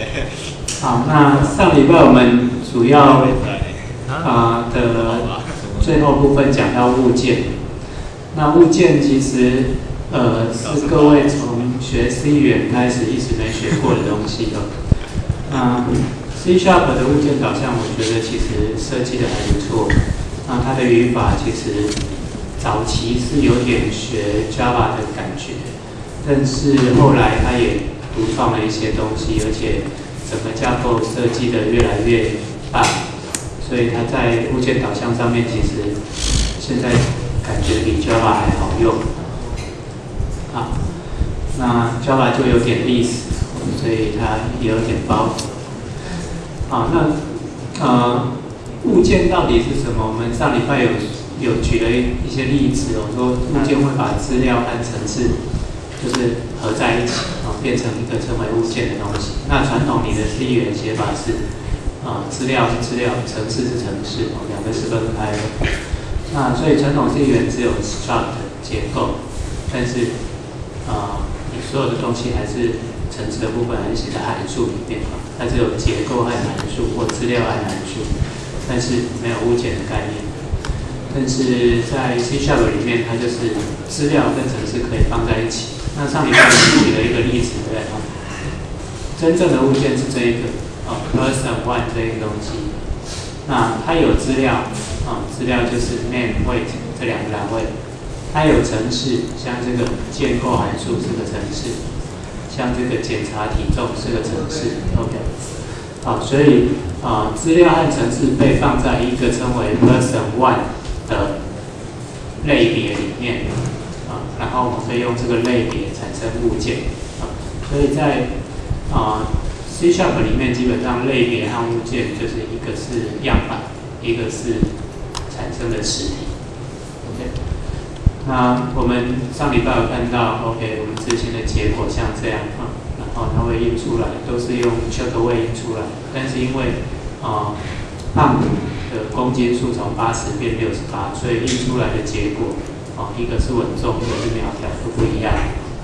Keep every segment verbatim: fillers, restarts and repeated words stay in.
好，那上礼拜我们主要啊、呃、的最后部分讲到物件。那物件其实呃是各位从学 C 语言开始一直没学过的东西哦。那 C Sharp 的物件导向，我觉得其实设计的还不错。那它的语法其实早期是有点学 Java 的感觉，但是后来它也独创了一些东西，而且整个架构设计的越来越棒，所以它在物件导向上面其实现在感觉比 Java 还好用。好，那 Java 就有点历史，所以它也有点包袱。好，那呃，物件到底是什么？我们上礼拜有有举了一些例子哦，说物件会把资料和程式就是合在一起啊、哦，变成一个称为物件的东西。那传统你的 C 语言写法是啊，资料是资料，程式是程式，哦，两个是分开的。那所以传统 C 语言只有 struct 结构，但是啊、呃，你所有的东西还是程式的部分还是写在函数里面啊，它只有结构和函数或资料和函数，但是没有物件的概念。但是在 C Sharp 里面，它就是资料跟程式可以放在一起。那上礼拜我们举了一个例子，对不对？真正的物件是这一个哦 ，person one 这一个东西。那它有资料啊、哦，资料就是 name weight 这两个栏位。它有程式，像这个建构函数是个程式，像这个检查体重是个程式 ，OK。好，所以啊、呃，资料和程式被放在一个称为 person one 的类别里面啊，然后我们可以用这个类别产生物件啊，所以在啊、呃、C Sharp 里面基本上类别和物件就是一个是样板，一个是产生的实体 ，OK。那我们上礼拜有看到 ，OK， 我们执行的结果像这样啊，然后它会印出来，都是用 checkway 印出来，但是因为啊 pump 的公斤数从八十变六十八，所以印出来的结果啊，一个是稳重，一个是苗条，都不一样。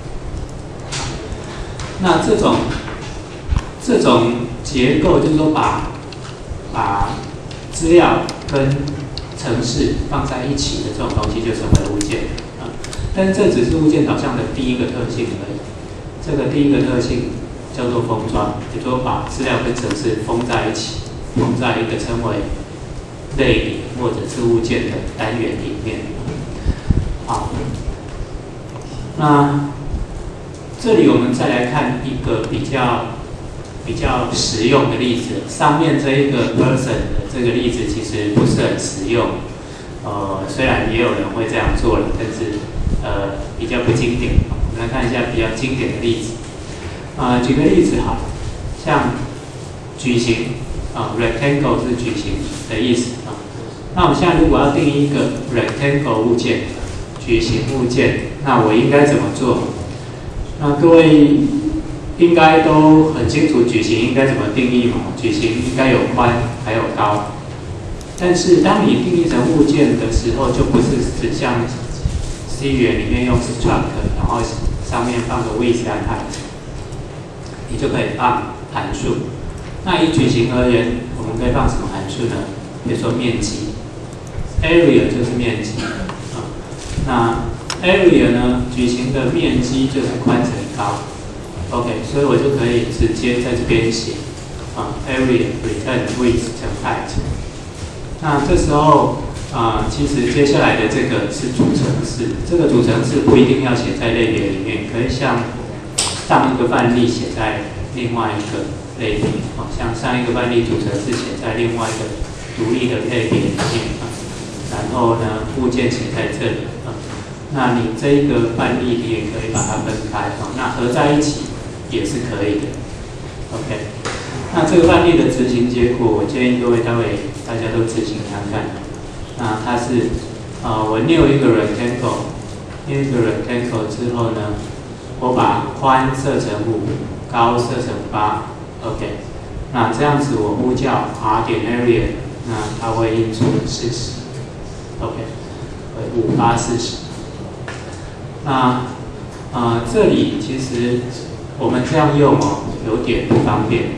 那这种这种结构就是说把把资料跟程式放在一起的这种东西就成为物件啊，但是这只是物件导向的第一个特性而已。这个第一个特性叫做封装，也就是说把资料跟程式封在一起，封在一个称为类别或者是物件的单元里面。好，那这里我们再来看一个比较比较实用的例子。上面这一个 person 的这个例子其实不是很实用，呃，虽然也有人会这样做了，但是呃比较不经典。我们来看一下比较经典的例子。啊、呃，举个例子好，像矩形啊 ，rectangle 是矩形的意思啊。那我们现在如果要定义一个 rectangle 物件，矩形物件，那我应该怎么做？那各位应该都很清楚矩形应该怎么定义嘛？矩形应该有宽还有高。但是当你定义成物件的时候，就不是只像 C 语言里面用 struct， 然后上面放个 width 和 height， 你就可以放函数。那以矩形而言，我们可以放什么函数呢？比如说面积 ，area 就是面积啊。那 area 呢，矩形的面积就是宽乘高。OK， 所以我就可以直接在这边写啊 ，area return width 乘 height。那这时候啊、呃，其实接下来的这个是主程式，这个主程式不一定要写在类别里面，可以像上一个范例写在另外一个类别，啊，像上一个范例主程式写在另外一个独立的类别里面啊，然后呢，物件写在这里啊，那你这一个范例你也可以把它分开啊，那合在一起也是可以的 ，OK。那这个范例的执行结果，我建议各位待会大家都执行看看。那它是，呃，我 new 一个 rectangle，new 一个 rectangle 之后呢，我把宽设成五，高设成八 ，OK。那这样子我呼叫 r 点 area， 那它会印出四十 ，OK， 会五八四十。那呃，这里其实我们这样用哦，有点不方便。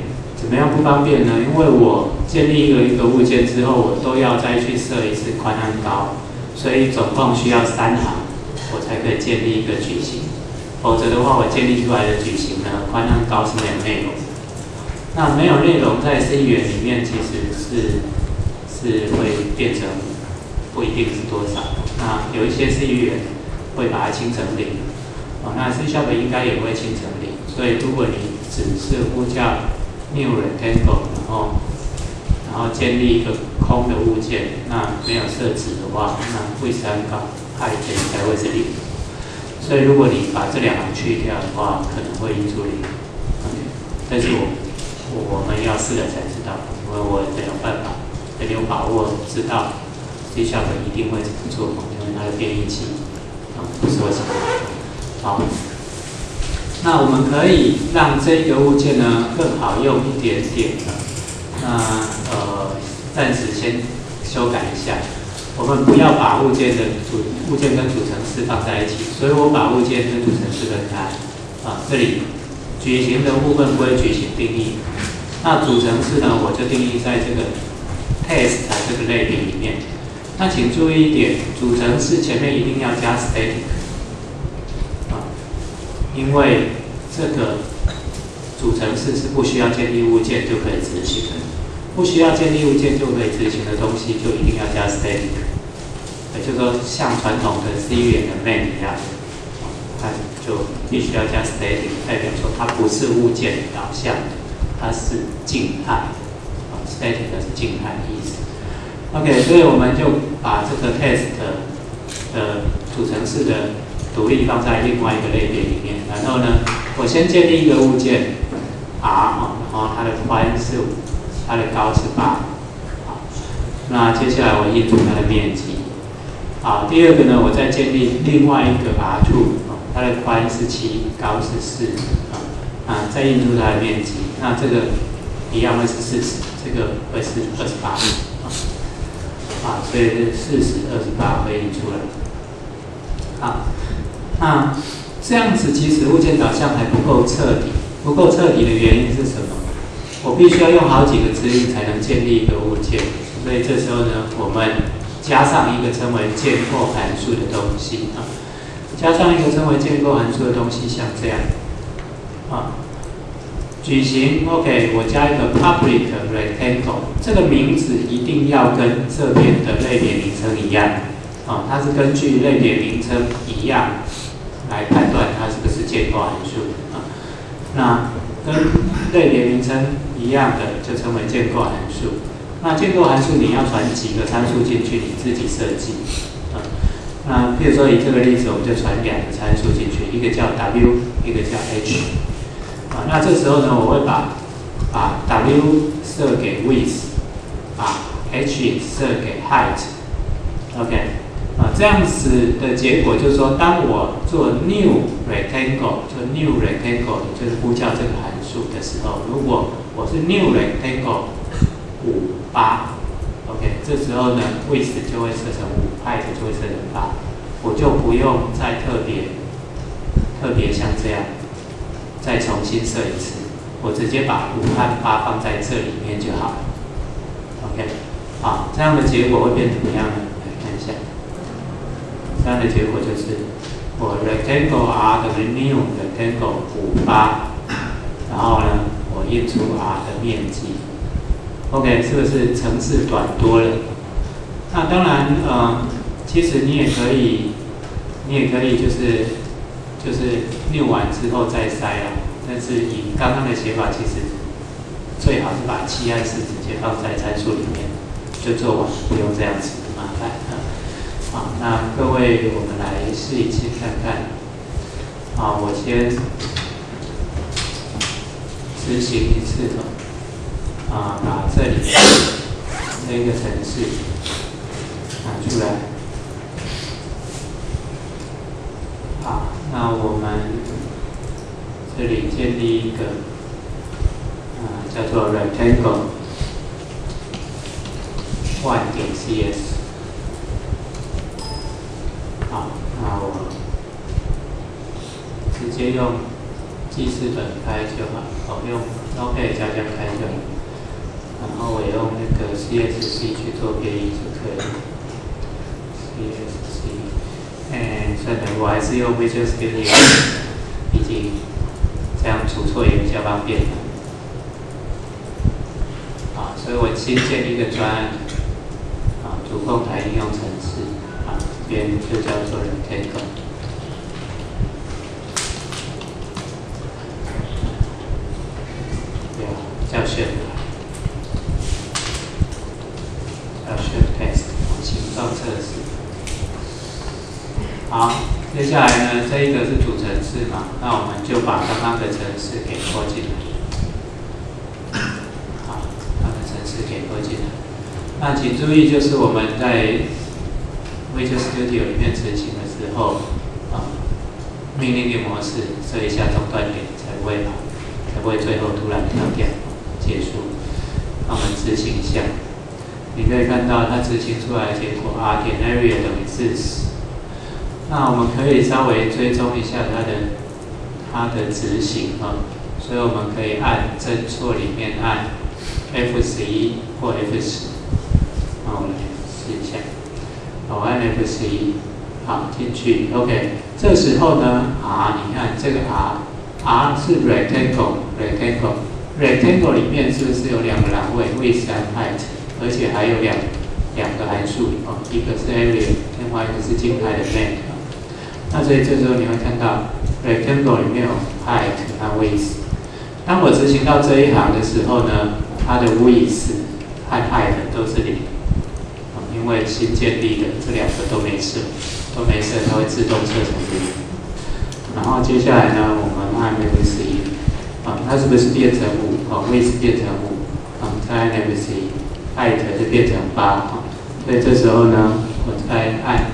怎么样不方便呢？因为我建立一个一个物件之后，我都要再去设一次宽和高，所以总共需要三行，我才可以建立一个矩形。否则的话，我建立出来的矩形呢，宽和高是没有内容。那没有内容在 C 语言里面其实是是会变成不一定是多少。那有一些 C 语言会把它清成零，哦，那 C# 应该也会清成零。所以如果你只是呼叫 new rectangle， 然后然后建立一个空的物件，那没有设置的话，那width和高 height 应该会是零。所以如果你把这两行去掉的话，可能会印出零。Okay， 但是我我们要试了才知道，因为我没有办法，没有把握知道 C# 一定会怎么做，因为它的编译器啊不是我写的。好。那我们可以让这个物件呢更好用一点点。那呃，暂时先修改一下。我们不要把物件的组物件跟组成式放在一起，所以我把物件跟组成式分开。啊，这里矩形的部分归矩形定义，那组成式呢，我就定义在这个 test 这个类别里面。那请注意一点，组成式前面一定要加 static。因为这个组成式是不需要建立物件就可以执行的，不需要建立物件就可以执行的东西，就一定要加 static。也就是说，像传统的 C 语言的 main 一样，它就必须要加 static， 代表说它不是物件导向的，它是静态。static 是静态的意思。OK， 所以我们就把这个 test 的组成式的独立放在另外一个类别里面，然后呢，我先建立一个物件 R， 然后它的宽是五，它的高是八，好，那接下来我印出它的面积，好，第二个呢，我再建立另外一个 R 二， 它的宽是七，高是四，啊，再印出它的面积，那这个一样会是四十，这个会是二十八，啊，所以是四十、二十八会印出来，好。那这样子其实物件导向还不够彻底，不够彻底的原因是什么？我必须要用好几个指令才能建立一个物件，所以这时候呢，我们加上一个称为建构函数的东西啊，加上一个称为建构函数的东西，像这样啊，矩形 OK， 我加一个 public rectangle， 这个名字一定要跟这边的类别名称一样啊，它是根据类别名称一样来判断它是不是建构函数啊。那跟类别名称一样的就称为建构函数。那建构函数你要传几个参数进去，你自己设计啊。那譬如说以这个例子，我们就传两个参数进去，一个叫 W， 一个叫 H。啊，那这时候呢，我会把把 W 设给 width， 把 H 设给 height。OK。啊，这样子的结果就是说，当我做 new rectangle， 就 new rectangle， 也就是呼叫这个函数的时候，如果我是 new rectangle 五八 ，OK， 这时候呢 width 就会设成五 ，height 就会设成八，我就不用再特别特别像这样再重新设一次，我直接把五和八放在这里面就好了 ，OK， 好，这样的结果会变怎么样呢？来看一下。这样的结果就是，我 rectangle R 等于 new rectangle 五八，然后呢，我印出 R 的面积。OK， 是不是程式短多了？那当然，呃，其实你也可以，你也可以就是就是 new 完之后再筛啊。但是以刚刚的写法，其实最好是把七和四直接放在参数里面就做完，不用这样子麻烦啊。好，那各位，我们来试一次看看。好，我先执行一次的，啊，把这里这个程式拿出来。好，那我们这里建立一个，啊，叫做 rectangle one 点 C S。好，那我直接用记事本开就好，好用。 OK 加加开就好，然后我用那个 C S C 去做编译就可以了。C S C， 哎，算了，我还是用 Visual Studio， 毕竟这样出错也比较方便。啊，所以我新建一个专案，啊，主控台应用程式，啊，这边就叫做 Rectangle。叫 Shape， 叫 Shape Test， 形状测试。好，接下来呢，这一个是主程式嘛，那我们就把刚刚的程式给拖进来。好，刚刚的程式给拖进来。那请注意，就是我们在 Visual Studio 里面执行的时候，啊，命令的模式设一下中断点，才不会才不会最后突然跳掉。结束，那我们执行一下，你可以看到它执行出来的结果 r 点 area 等于四十。那我们可以稍微追踪一下它的它的执行啊，所以我们可以按侦错里面按 F 十一或 F 十，那我们来试一下，我按 F 十一，好进去 ，OK。这时候呢 ，R 你看这个 R，R 是 rectangle rectangle。Rectangle 里面是不是有两个栏位 width and height， 而且还有两两个函数哦，一个是 area， 另外一个是静态的 main。那所以这时候你会看到 rectangle 里面有 height 和 width。当我执行到这一行的时候呢，它的 width 和 height 都是零，因为新建立的这两个都没设，都没设，它会自动设成零。然后接下来呢，我们按 F 十一。啊，它是不是变成五？哦 ，width 变成五，啊，再按 F 十一 height 就变成八，啊，所以这时候呢，我再按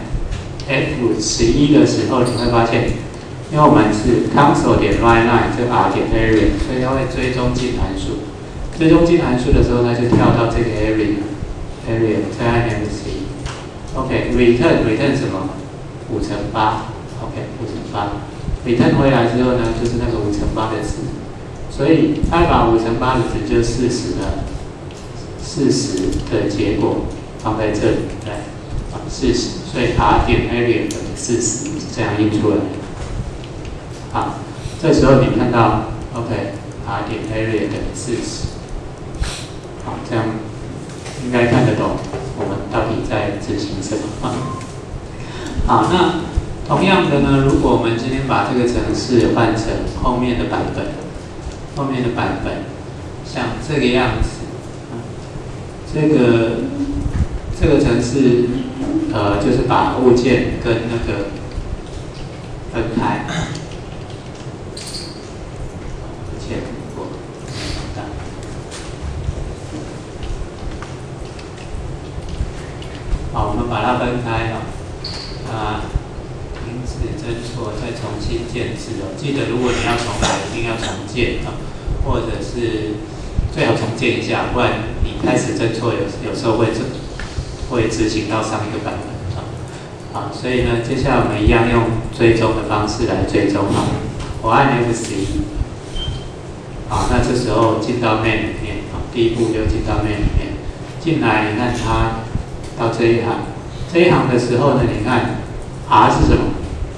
F 十一的时候，你会发现，因为我们是 console 点 line line 这 r 点 area， 所以它会追踪进函数。追踪进函数的时候，它就跳到这个 area area， 再按 F 十一 ，OK，return return 什么？五乘八 ，OK， 五乘八 ，return 回来之后呢，就是那个五乘八的值。所以它把五乘八的值就四十的四十的结果放在这里，对，啊四十，所以 r 点 area 等于四十，这样印出来。好，这时候你看到 ，OK，r 点 area 等于四十，好，这样应该看得懂我们到底在执行什么啊？好，那同样的呢，如果我们今天把这个程式换成后面的版本。后面的版本像这个样子，这个这个程式，呃，就是把物件跟那个分开，而且我好，我们把它分开了，啊，停止侦错，再重新建制哦。记得如果你要重来，一定要重建啊。或者是最好重建一下，不然你开始侦错有有时候会会执行到上一个版本啊。好，所以呢，接下来我们一样用追踪的方式来追踪啊。我按 F 十一，好，那这时候进到 main 里面啊，第一步就进到 main 里面。进来，你看它到这一行，这一行的时候呢，你看 R 是什么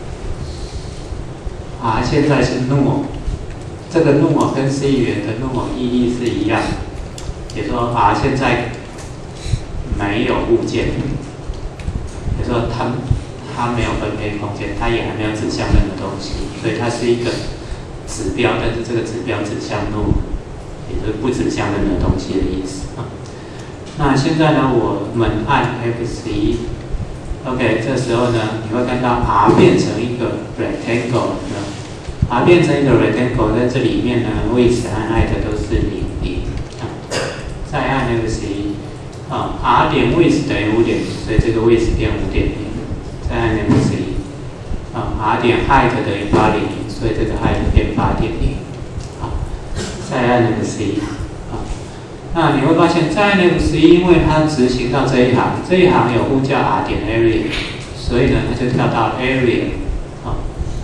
？R 现在是 null。这个 null 跟 C 语言的 null 意义是一样的，也就是说 R 现在没有物件，也就是说它它没有分配空间，它也还没有指向任何东西，所以它是一个指标，但是这个指标指向 null， 也就是不指向任何东西的意思啊。那现在呢，我们按 F 十一 ，OK， 这时候呢，你会看到 R 变成一个 rectangle 呢。R 变成一个 rectangle， 在这里面呢 ，width 和 height 都是零零啊。再按 F 十一，啊 ，R 点 width 等于五点零，所以这个 width 变五点零。再按 F 十一，啊 ，R 点 height 等于八点零，所以这个 height 变八点零。好，再按 F 十一，啊，那你会发现，再按 F 十一，因为它执行到这一行，这一行有呼叫 R 点 area， 所以呢，它就跳到 area， 啊。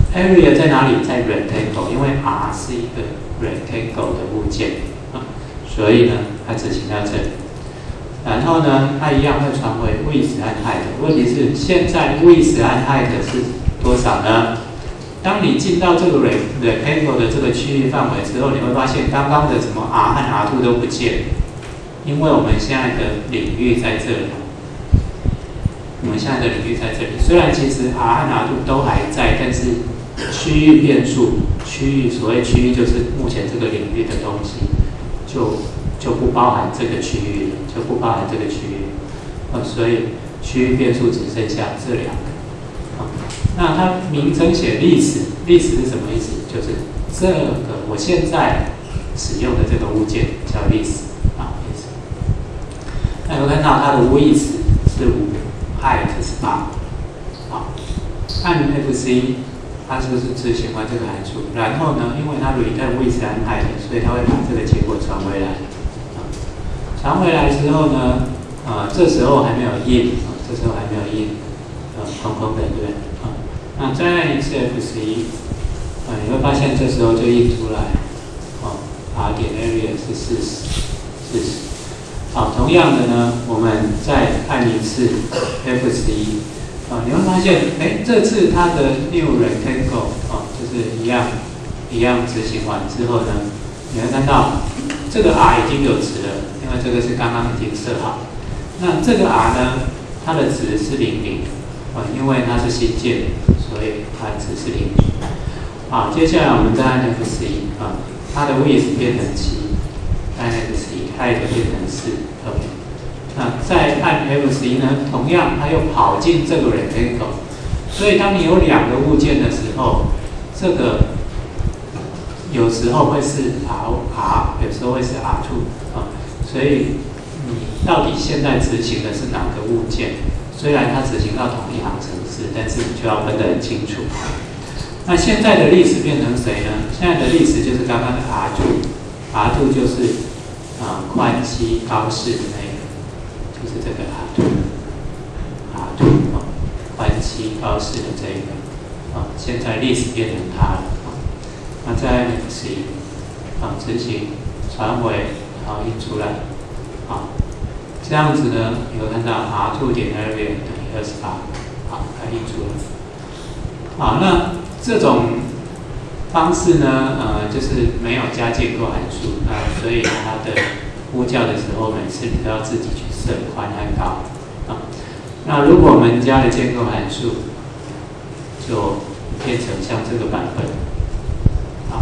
area 在哪里？在 rectangle， 因为 R 是一个 rectangle 的物件啊，所以呢，它执行到这里。然后呢，它一样会传回 width 和 height。问题是，现在 width 和 height 是多少呢？当你进到这个 rectangle 的这个区域范围之后，你会发现刚刚的什么 R 和 R 二 都不见，因为我们现在的领域在这里。我们现在的领域在这里，虽然其实 R 和 R 二 都还在，但是区域变数，区域所谓区域就是目前这个领域的东西，就就不包含这个区域了，就不包含这个区域，呃，所以区域变数只剩下这两个。啊，那它名称写历史，历史是什么意思？就是这个我现在使用的这个物件叫历史啊，历史。那有看到它的width是五。height 是八，好，按 F C， 它是不是执行完这个函数？然后呢，因为它 return width and height， 所以它会把这个结果传回来。啊，传回来之后呢，呃，这时候还没有 in， 啊，这时候还没有 in， 呃，空空的，对不对？啊，那再按一次 F C， 啊，你会发现这时候就 in 出来，哦 ，R 点 area 是四十，四十。好，同样的呢，我们再按一次 F 十一，啊，你会发现，哎，这次它的 new rectangle 啊，就是一样一样执行完之后呢，你会看到这个 R 已经有值了，因为这个是刚刚已经设好。那这个 R 呢，它的值是零零，啊，因为它是新建，所以它的值是零零。好，接下来我们再按 F 十一，啊，它的 width 变成七，按 F 十一。height 变成四 ，OK。那再按 F 十一呢，同样它又跑进这个 rectangle， 所以当你有两个物件的时候，这个有时候会是 R R， 有时候会是 R 二 啊。所以你到底现在执行的是哪个物件？虽然它执行到同一行程式，但是你就要分得很清楚。那现在的历史变成谁呢？现在的历史就是刚刚的 R 二 ，R 二 就是。啊，宽七高四的那个，就是这个 R 二 ，R 二 啊，宽七高四的这个，啊，现在历史变成它了，啊，那再按 F 十一，啊，执行传回，然后印出来，啊，这样子呢，你会看到 R 二 点 area 等于二十八，好，它印出来，好，那这种。方式呢，呃，就是没有加建构函数，啊、呃，所以它的呼叫的时候，每次你都要自己去设宽和高，啊，那如果我们加了建构函数，就变成像这个版本，好，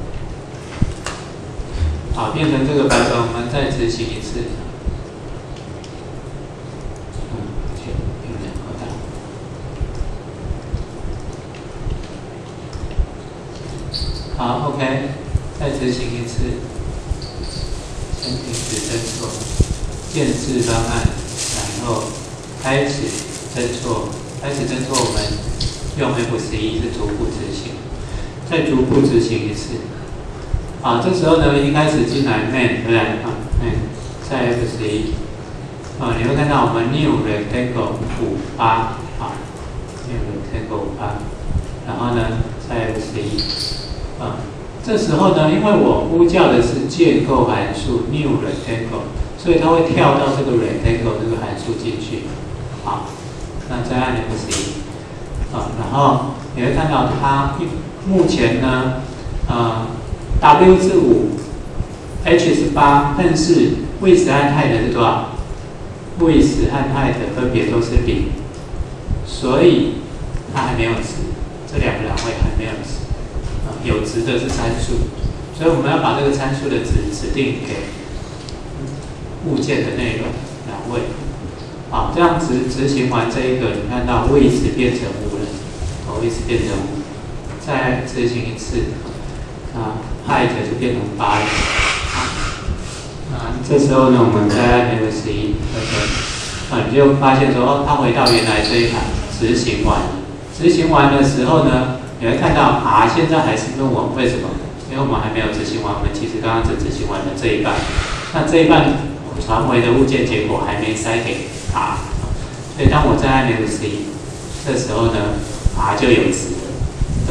好，变成这个版本，我们再执行一次。好 ，OK， 再执行一次，先停止侦错，建制方案，然后开始侦错，开始侦错，我们用 F 十一是逐步执行，再逐步执行一次。好，这时候呢，一开始进来 main， 对不对？啊 ，main， 再 F 十一，啊，你会看到我们 new rectangle 五八，啊 ，new rectangle 五八，然后呢，再 F 十一。啊，这时候呢，因为我呼叫的是建构函数 new rectangle， 所以它会跳到这个 rectangle 这个函数进去。好，那再按 F 十一，啊，然后你会看到它目前呢，呃 ，W 是五 ，H 是八，但是 width 和 height 是多少 ？width 和 height 分别都是零，所以它还没有值，这两个栏位还没有值。有值的是参数，所以我们要把这个参数的值指定给物件的内容栏位。好，这样子执行完这一个，你看到width变成五了，哦 width变成五，再执行一次，啊 height 就变成八了。啊，这时候呢，我们再按 F 十一 ，OK， 啊，你就发现说，哦，它回到原来这一行执行完了。执行完的时候呢？你会看到 R 现在还是问我为什么？因为我们还没有执行完，我们其实刚刚只执行完了这一半。那这一半传回的物件结果还没塞给 R， 所以当我再按 F 十一，这时候呢 R 就有值了，对不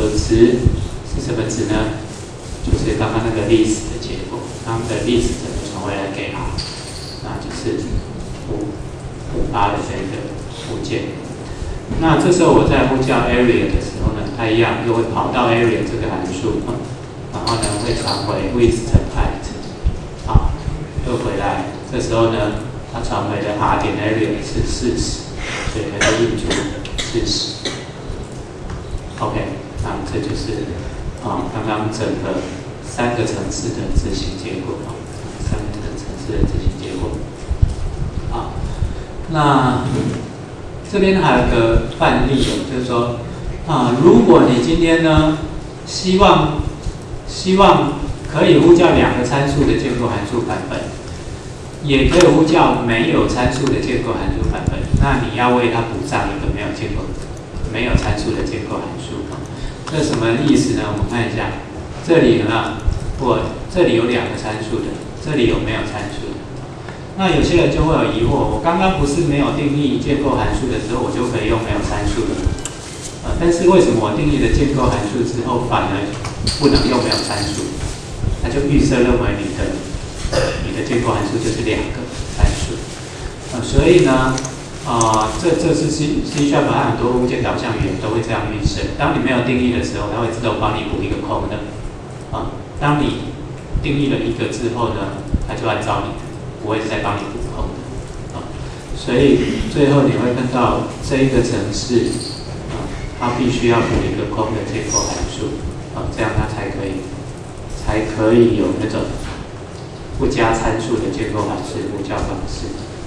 可值是什么值呢？就是刚刚那个历史的结果，刚刚的历史整个传回来给 R， 那就是五五八的这个物件。那这时候我在呼叫 area 的时候呢，它一样又会跑到 area 这个函数，然后呢会传回 width height， 好，又回来。这时候呢，它传回的 r 点 area 是四十，所以它就印出四十。OK， 那这就是啊刚刚整个三个层次的执行结果啊，三个层次的执行结果。好，那这边还有个范例哦，就是说啊，如果你今天呢希望希望可以呼叫两个参数的建构函数版本，也可以呼叫没有参数的建构函数版本，那你要为它补上一个没有建构、没有参数的建构函数。这什么意思呢？我们看一下，这里有没有？我这里有两个参数的，这里有没有参数的？那有些人就会有疑惑，我刚刚不是没有定义建构函数的时候，我就可以用没有参数的，呃，但是为什么我定义了建构函数之后，反而不能用没有参数？它就预设认为你的你的建构函数就是两个参数，呃，所以呢，啊、呃，这这是 C C# 和很多物件导向语言都会这样预设。当你没有定义的时候，它会自动帮你补一个空的，啊、呃，当你定义了一个之后呢，它就按照你的。不会再帮你补空的，啊，所以最后你会看到这一个程式，啊，它必须要补一个空的建构函数，啊，这样它才可以，才可以有那种不加参数的建构函数呼叫方式。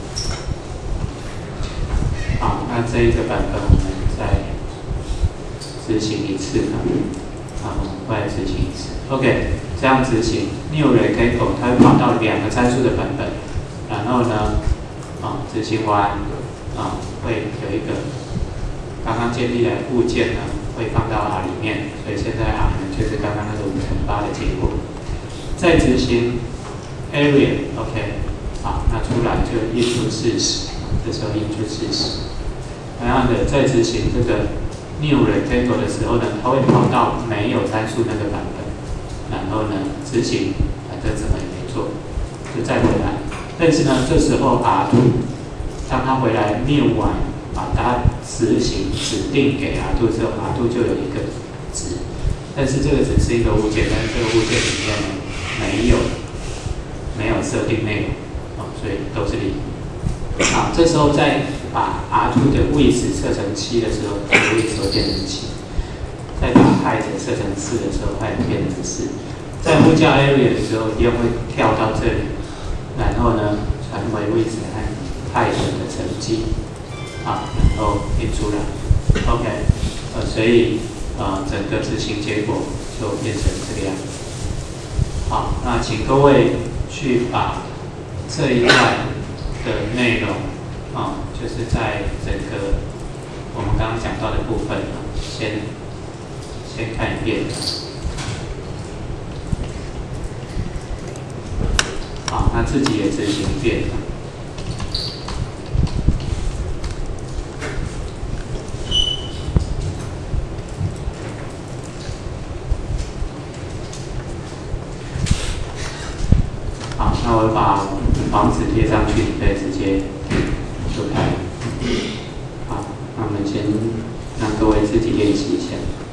好，那这一个版本我们再执行一次呢，啊，我们再执行一次 ，OK。这样执行 new rectangle， 它会跑到两个参数的版本，然后呢，啊，执行完，啊，会有一个刚刚建立的物件呢，会放到 R 里面，所以现在 R 呢就是刚刚那个五乘八的结果。再执行 area，OK， 好，那出来就印出四十，这时候印出四十。同样的，再执行这个 new rectangle 的时候呢，它会跑到没有参数那个版本。然后呢，执行，反正什么也没做，就再回来。但是呢，这时候 R 二， 当它回来 new 完，把它执行指定给 R 二之后 ，R 二就有一个值。但是这个只是一个物件，但是这个物件里面呢没有没有设定内容，哦，所以都是零。好，这时候再把 R 二的 width 设成七的时候，这个 width 会变成七。再把 height 设成四的时候 ，height 变成四。在呼叫 area 的时候，一样会跳到这里，然后呢，传回 width 和 height 的成绩，啊，然后印出来 ，OK， 呃，所以呃，整个执行结果就变成这个样子。好，那请各位去把这一段的内容，啊，就是在整个我们刚刚讲到的部分，先。先看一遍，好，那自己也执行一遍。好，那我把网址贴上去，你可以直接就开。好，那我们先让各位自己练习一下。